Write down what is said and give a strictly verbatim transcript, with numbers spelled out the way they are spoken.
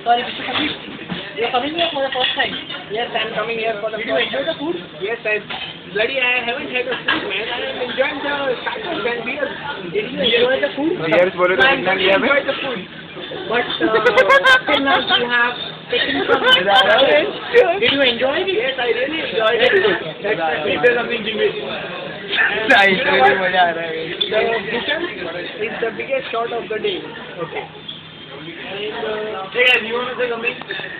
Sorry, Mister Sandeep. You're coming here for the first time. Yes, I'm coming here for the Did you first enjoy the food? Yes, I bloody I haven't had the food, man. I am enjoying the starters and beers. Did you enjoy the food? Beers बोलो तो I कितना लिया बे? enjoyed the food. But uh, till now you have taken some. Did you enjoy it? Yes, I really enjoyed it. That's that's there's something to it. Nice, really मजा आ रहा है. The kitchen is the biggest shot of the day. Okay. And uh, hey guys, you want to say something?